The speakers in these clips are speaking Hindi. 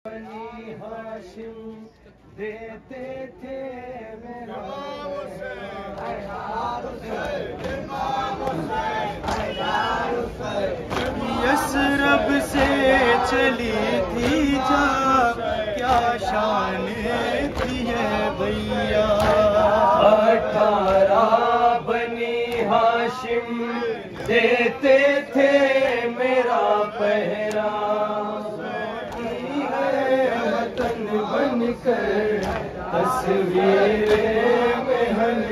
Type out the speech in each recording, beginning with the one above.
बनी हाशिम देते थे मेरा यसरब से चली थी जा क्या शान थी है भैया। 18 बनी हाशिम देते थे मेरा पहरा, बनकर तस्वीरें में हल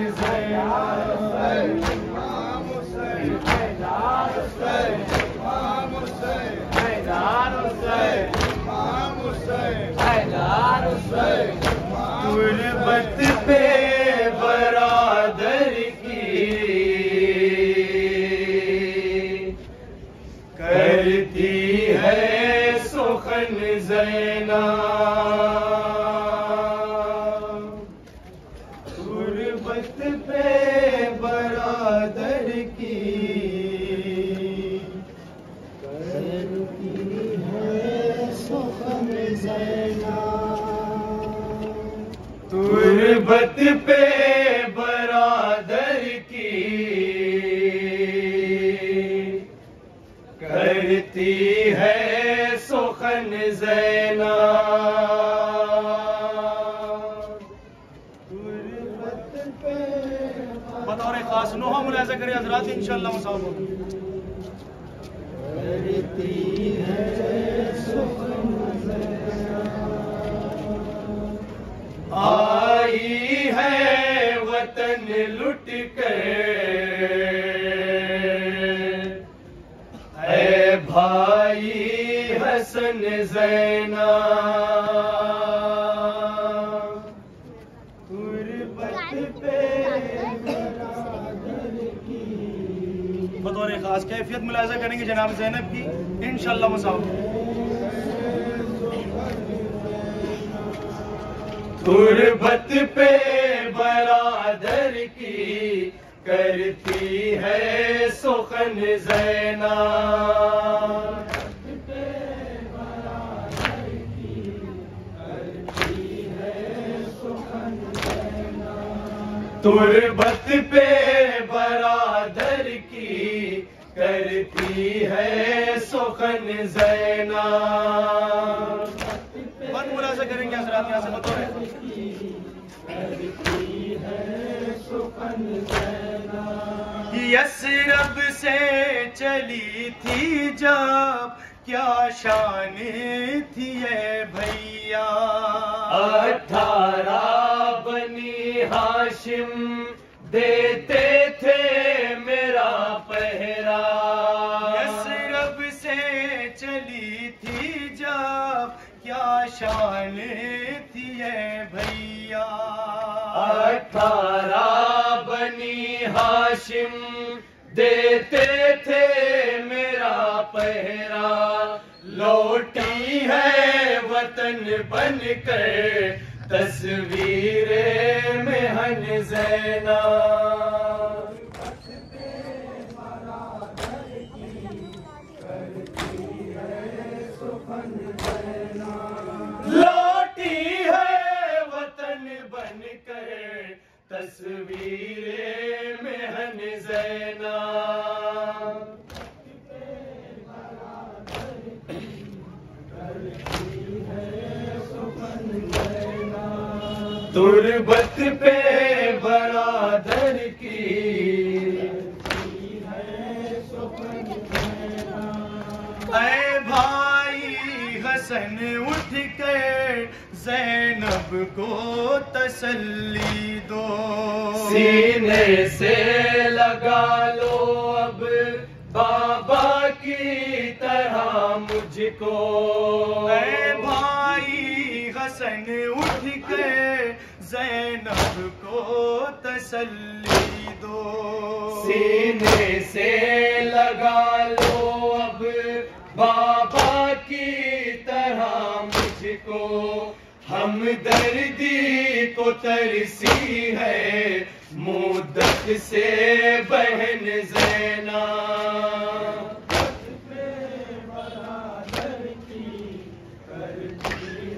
गुर्बत पे बरादर की करती है सुखन ज़ैना। गुर्बत पे बरादर की करती है सुखन ज़ैना। गुर्बत पे बरादर की करती है सुखन ज़ैना। बतौर खास नोहा मुलाज़ा करें हज़रात, इंशाअल्लाह मुसाफ़ होगा। आई है वतन लुट कर है भाई हसन ज़ैना। बतौर खास कैफियत मुलाज़ा करेंगे जनाब ज़ैनब की, इंशाअल्लाह मुसाफ़। गुर्बत पे बरादर की करती है सुखन ज़ैना। गुर्बत पे बरादर की करती है सुखन ज़ैना। बंद मुलाज़ा करेंगे हज़रात यहाँ से बतौर यसरब से चली थी जब क्या शान थी ये भैया। 18 बनी हाशिम देते थे मेरा पहरा। यसरब से चली थी जब क्या शान थी ये भैया। 18 बनी हाशिम देते थे मेरा पहरा। लौटी है वतन बनकर तस्वीरें में हन ज़ैना। लौटी है वतन बनकर तस्वीरें में हन ज़ैना। गुर्बत पे बरादर की ऐ भाई हसन उठ कर ज़ैनब को तसल्ली दो। सीने से लगा लो अब बाबा की तरह मुझको। ऐ भाई हसन उठ कर ज़ैनब को तसल्ली दो। सीने से लगा लो अब बाबा की तरह मुझको। हमदर्दी को तरसी है मुद्दत से बहन ज़ैना। तुर्बत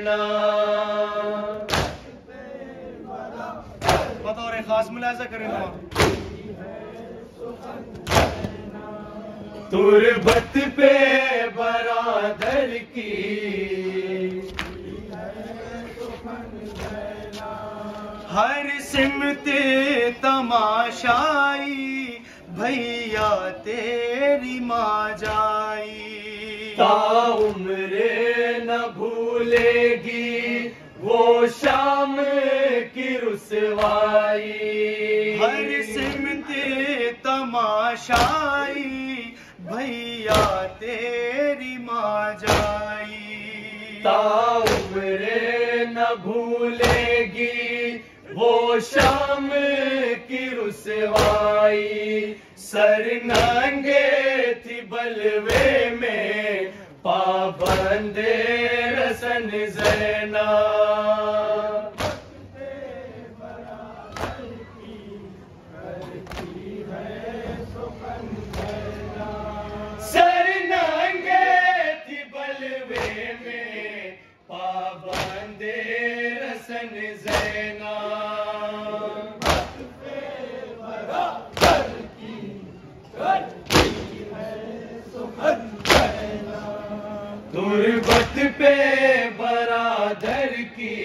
ज़ैना। बतौर खास मुलाजा करें तुरबत पे बरादर की हर सिमते तमाशाई भैया तेरी माँ जाई। ताउम्रे न भूलेगी वो शाम की रुसवाई। हर सिमते तमाशाई भैया तेरी माँ जाई। ताउम्रे न भूलेगी वो शाम की रुसवाई। सर नंगे थी बलवे में पाबंदे रसन ज़ैना। सर नंगे थी बलवे में पाबंदे रसन ज़ैना। तुरबत पे बरादर की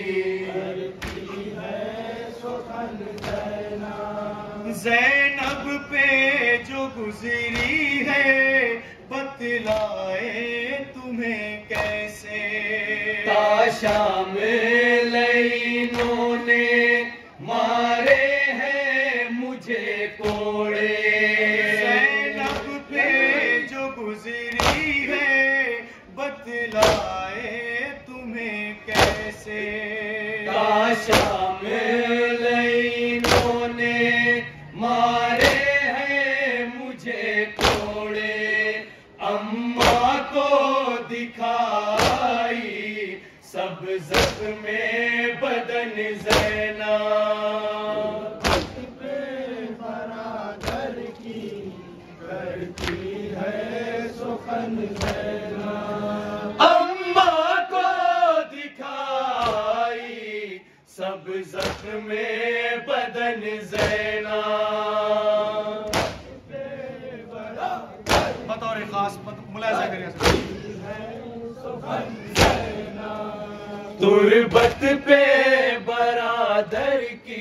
ज़ैनब पे जो गुजरी है बतलाए तुम्हें कैसे। ताशा में लईनों ने मारे हैं मुझे कोड़े। ज़ैनब पे जो गुजरी है बतलाए तुम्हें कैसे। ताशा में लईनों ने मारे हैं मुझे कोड़े। अम्मा को दिखाई सब ज़ख्मे बदन ज़ैना। बरादर की करती है सुखन ज़ैना। अम्मा को दिखाई सब ज़ख्मे बदन ज़ैना। बतौर खास मुलाजा करें। तुरबत पे बरादर की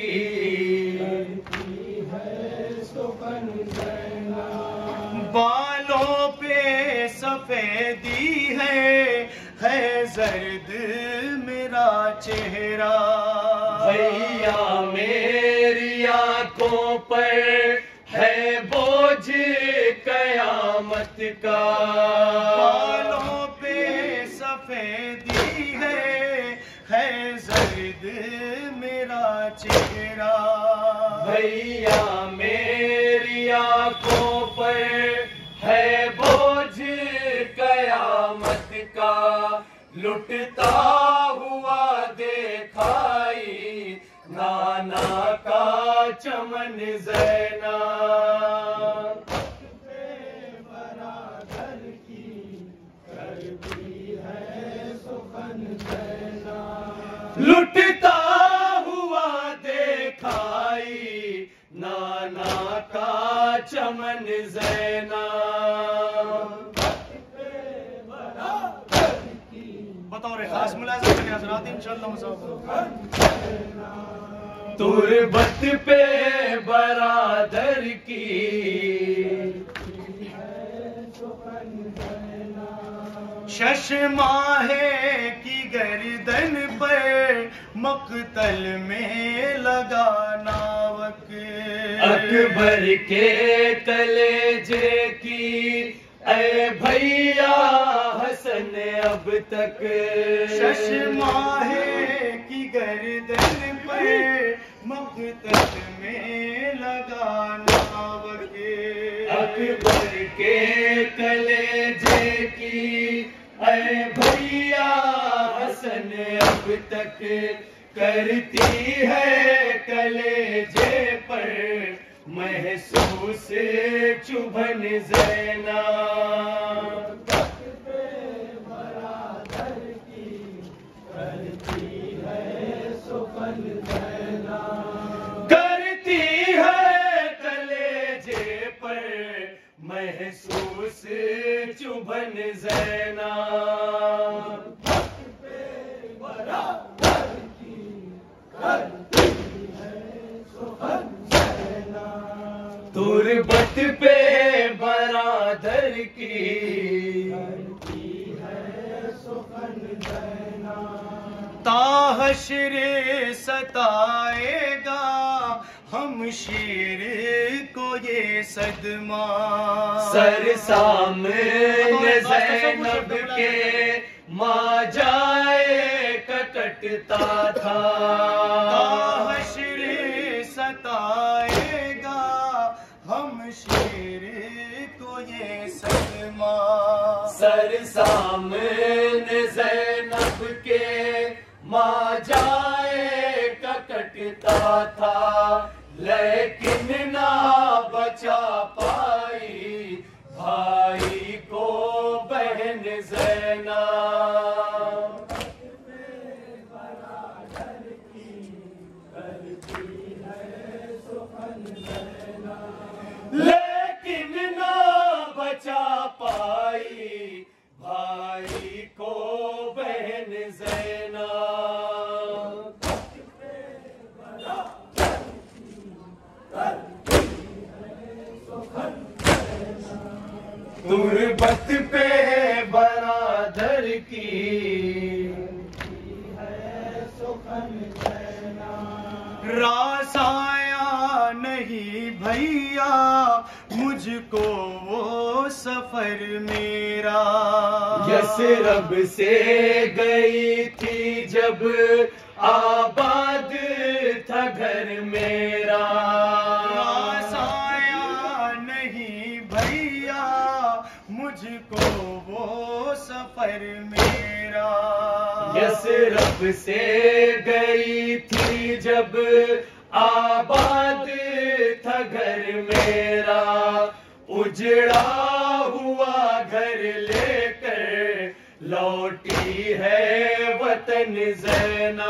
बालों पे सफेदी है जर्द मेरा चेहरा। भैया मेरी आंखों पर है बोझ कयामत का। बालों पे सफेदी है जर्द मेरा चेहरा। भैया मेरी आंखों पर है बोझ कयामत का। लुटता हुआ देखाई नाना का चमन ज़ैना। बरादर की करती है सुखन ज़ैना। लुटता हुआ देखाई नाना का चमन ज़ैना। बतौर खास मुलाजा करें हज़रात इंशाअल्लाह। तुरबत पे बरादर की शशमाहे की गर्दन पर मक्तल में लगा नावक। अकबर के कलेजे की ऐ भैया हसन अब तक। शशमाहे की गर्दन पर मक्तल में लगा नावक। अकबर के कलेजे की ऐ भैया हसन अब तक करती है कलेजे पर महसूस चुभन ज़ैना। करती है कलेजे पर महसूस चुभन ज़ैना। तुरबत पे बरादर की ताहशरे सताएगा हम शेर को ये सदमा। सर सामने ज़ैनब के माँ जाए कटता था। ताहशरे सताएगा हम शेर को ये सदमा। सर सामने ज़ैनब के माँ जाए कटता था, लेकिन ना बचा पाई भाई को बहन ज़ैना। लेकिन ना बचा पाई भाई को बहन ज़ैना। तुरबत पे बरादर की रास आया नहीं भैया मुझको वो सफर मेरा। यसरब से गई थी जब आबाद था घर मेरा। रास आया नहीं भैया मुझको वो सफर मेरा। यसरब से गई थी जब आबाद था घर मेरा। उजड़ा हुआ घर लेकर लौटी है वतन ज़ैना।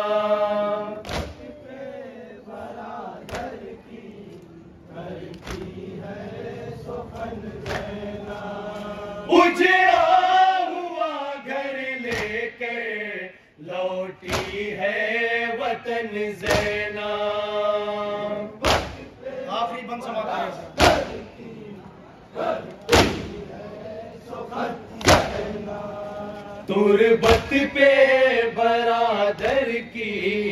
उजड़ा हुआ घर लेकर लौटी है वतन ज़ैना। आखिरी बंद समाप्त करें। तुरबत पे बरादर की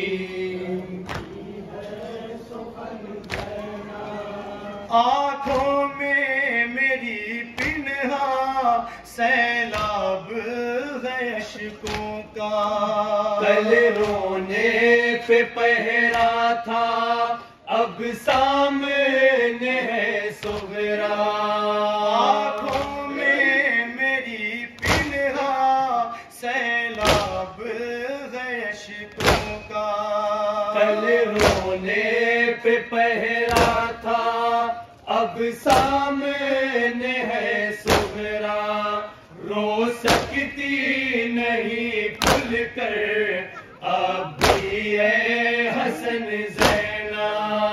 आँखों में मेरी पिन्हा सैलाब है अश्कों का। कल रोने पे पहरा था अब सामने है सुगरा। आँखों में मेरी पिन्हा सैलाब है अश्कों का। कल रोने पे पहरा था अब सामने है सुगरा। रो सकती नहीं खुल कर अब भी है हसन ज़ैना।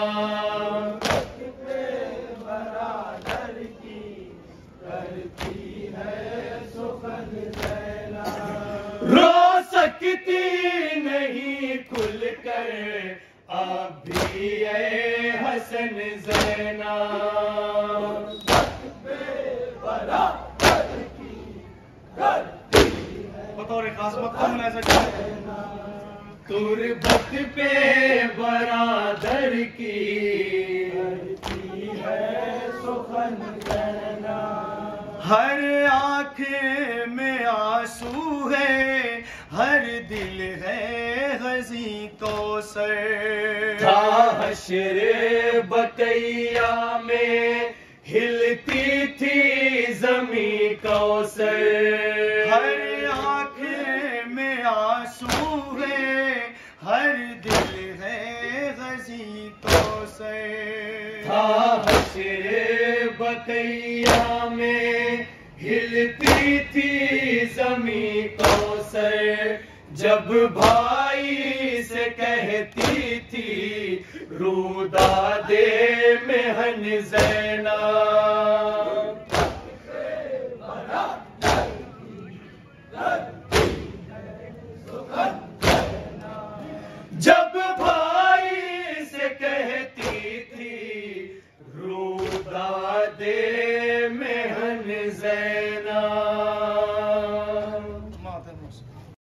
रो सकती नहीं खुल कर अब भी है हसन ज़ैना। बतौर खास मक्का मुलाहिज़ा करें। तुरबत पे बरादर की हर आँख में आंसू है हर दिल है गज़ी कौसर। था हश्र बकैया में हिलती थी ज़मीं कौसर। हर आँख में आंसू है हर दिल है गज़ी कौसर। था हश्र बकैया में हिलती थी ज़मीं कौसर। जब भाई से कहती थी रूदा दे मेहन ज़ैनब।